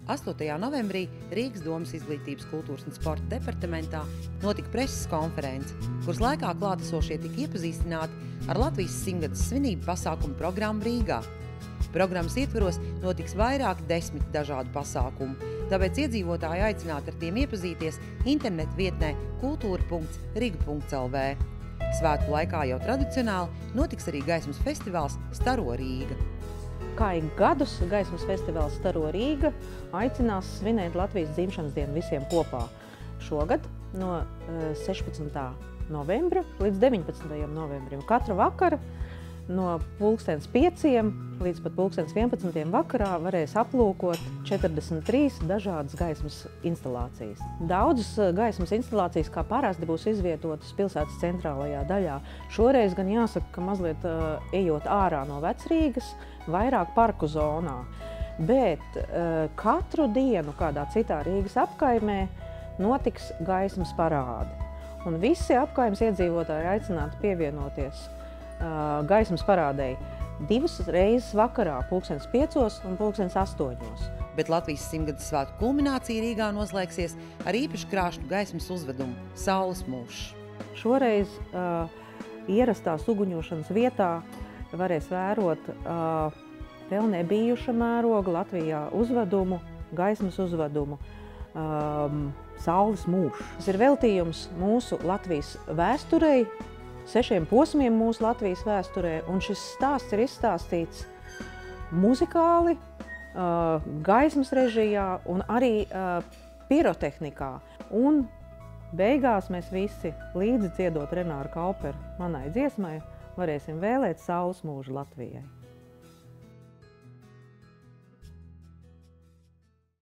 8. novembrī Rīgas domas Izglītības, kultūras un sporta departamentā notika preses konference, kuras laikā klātesošie tika iepazīstināti ar Latvijas 100-gades svinību pasākumu programmu Rīgā. Programmas ietvaros notiks vairāk 10 dažādu pasākumu, tāpēc iedzīvotāji aicināti ar tiem iepazīties internetu vietnē kultūra.riga.lv. Svētku laikā jau tradicionāli notiks arī gaismas festivāls Staro Rīga. Kā ik gadus gaismas festivāls Staro Rīga aicinās svinēt Latvijas dzimšanas dienu visiem kopā. Šogad no 16. novembra līdz 19. novembrim katru vakaru no 5:00 līdz pat 11:00 vakarā varēs aplūkot 43 dažādas gaismas instalācijas. Daudzas gaismas instalācijas, kā parasti, būs izvietotas pilsētas centrālajā daļā. Šoreiz gan jāsaka, ka mazliet ejot ārā no Vecrīgas, vairāk parku zonā. Bet katru dienu kādā citā Rīgas apkaimē notiks gaismas parādi. Un visi apkaimes iedzīvotāji aicināti pievienoties gaismas parādei 2 reizes vakarā, 5:00 un 8:00. Bet Latvijas 100-gades svētku kulminācija Rīgā noslēgsies ar īpašu krāšņu gaismas uzvedumu Saules mūžs. Šoreiz ierastās uguņošanas vietā varēs vērot vēl nebijuša mēroga Latvijā uzvedumu, gaismas uzvedumu Saules mūžs. Tas ir veltījums mūsu Latvijas vēsturei, 6 posmiem mūsu Latvijas vēsturē, un šis stāsts ir izstāstīts muzikāli, gaismas režijā un arī pirotehnikā. Un beigās mēs visi līdzi dziedot Renāra Kaupera manai dziesmai varēsim vēlēt Saules mūžu Latvijai.